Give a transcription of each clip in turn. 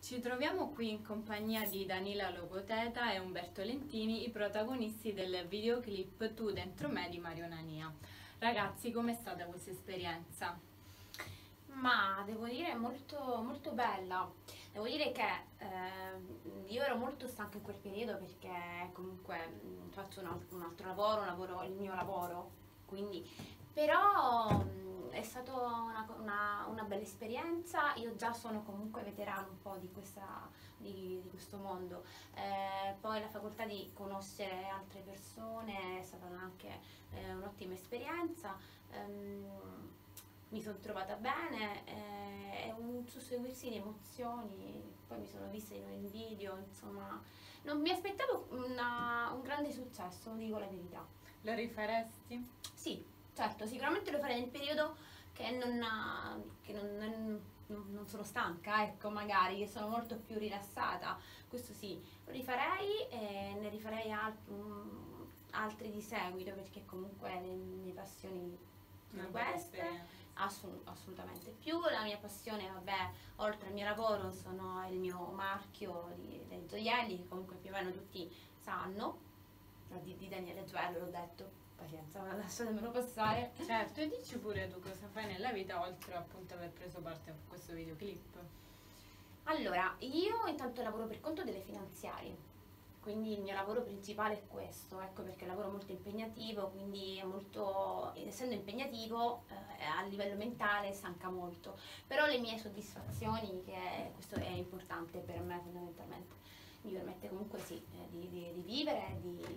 Ci troviamo qui in compagnia di Danila Logoteta e Umberto Lentini, i protagonisti del videoclip Tu dentro me di Mario Nania. Ragazzi, com'è stata questa esperienza? Ma devo dire molto bella. Devo dire che io ero molto stanca in quel periodo perché comunque faccio un altro lavoro, il mio lavoro, quindi però è stata una bella esperienza. Io già sono comunque veterana un po' di questo mondo. Poi la facoltà di conoscere altre persone è stata anche un'ottima esperienza. Mi sono trovata bene, è un susseguirsi di emozioni, poi mi sono vista in video, insomma, non mi aspettavo un grande successo, dico la verità. Lo rifaresti? Sì, certo, sicuramente lo farei nel periodo che non sono stanca, ecco, magari, che sono molto più rilassata, questo sì, lo rifarei e ne rifarei altri di seguito perché comunque le mie passioni sono queste. Assolutamente. Più la mia passione, vabbè, oltre al mio lavoro, sono il mio marchio dei gioielli, che comunque più o meno tutti sanno, di Daniele Gioello, l'ho detto, pazienza, lasciatemelo passare. Certo, e dici pure tu cosa fai nella vita oltre appunto aver preso parte a questo videoclip. Allora, io intanto lavoro per conto delle finanziarie, quindi il mio lavoro principale è questo, ecco perché è un lavoro molto impegnativo, quindi è molto, essendo impegnativo a livello mentale stanca molto, però le mie soddisfazioni, che questo è importante per me fondamentalmente, mi permette comunque sì, di vivere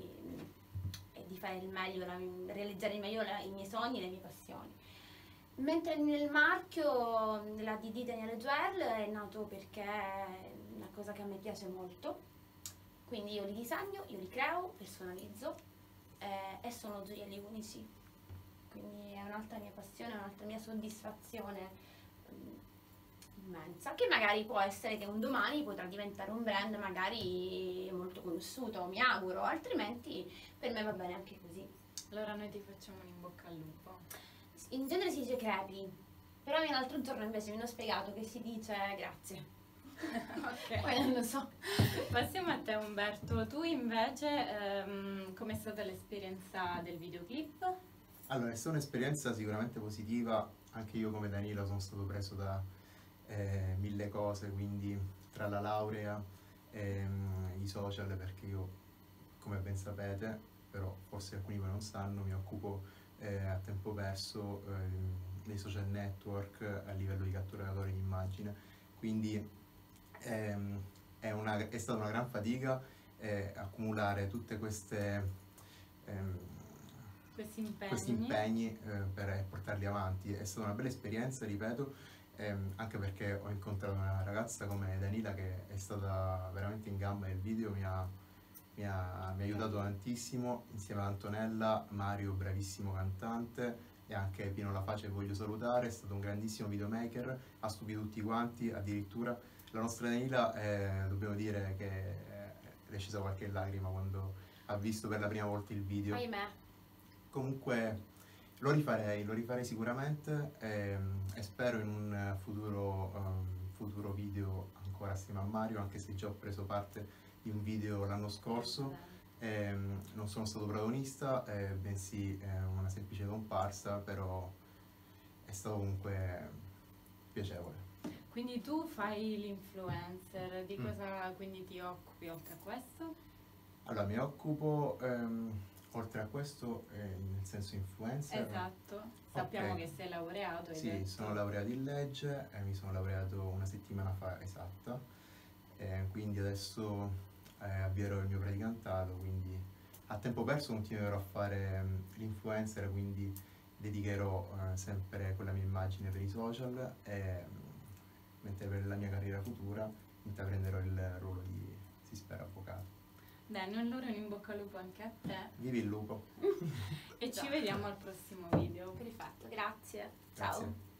e di fare il meglio, realizzare il meglio i miei sogni e le mie passioni. Mentre nel marchio della DD Daniele Jewel è nato perché è una cosa che a me piace molto, quindi io li disegno, io li creo, personalizzo e sono gioielli unici, quindi è un'altra mia passione, un'altra mia soddisfazione immensa, che magari può essere che un domani potrà diventare un brand magari molto conosciuto, mi auguro, altrimenti per me va bene anche così. Allora noi ti facciamo un in bocca al lupo. In genere si dice crepi, però io l'altro giorno invece mi hanno spiegato che si dice grazie. Ok. Poi non lo so. Passiamo a te Umberto, tu invece com'è stata l'esperienza del videoclip? Allora, è stata un'esperienza sicuramente positiva, anche io come Danilo sono stato preso da mille cose, quindi tra la laurea e i social, perché io, come ben sapete, però forse alcuni voi non sanno, mi occupo a tempo perso dei social network a livello di catturatore di immagine, quindi è stata una gran fatica accumulare tutte questi impegni per portarli avanti. È stata una bella esperienza, ripeto, anche perché ho incontrato una ragazza come Danila che è stata veramente in gamba nel video, mi ha aiutato tantissimo, insieme ad Antonella, Mario, bravissimo cantante, e anche Pino Laface che voglio salutare, è stato un grandissimo videomaker, ha stupito tutti quanti, addirittura la nostra Danila, dobbiamo dire che è scesa qualche lacrima quando ha visto per la prima volta il video. Ahimè. Comunque lo rifarei sicuramente e spero in un futuro video ancora assieme a Mario, anche se già ho preso parte di un video l'anno scorso, non sono stato protagonista, bensì una semplice comparsa, però è stato comunque piacevole. Quindi tu fai l'influencer, di cosa quindi ti occupi oltre a questo? Allora, mi occupo, oltre a questo, nel senso influencer. Esatto, sappiamo che sei laureato. Hai Sì, detto. sono laureato in legge, mi sono laureato una settimana fa esatta, quindi adesso avvierò il mio praticantato, quindi a tempo perso continuerò a fare l'influencer, quindi dedicherò sempre quella mia immagine per i social, mentre per la mia carriera futura intraprenderò il ruolo di, si spera, avvocato. Bene, allora un in bocca al lupo anche a te. Vivi il lupo! E ci vediamo al prossimo video. Perfetto, grazie. Grazie. Ciao.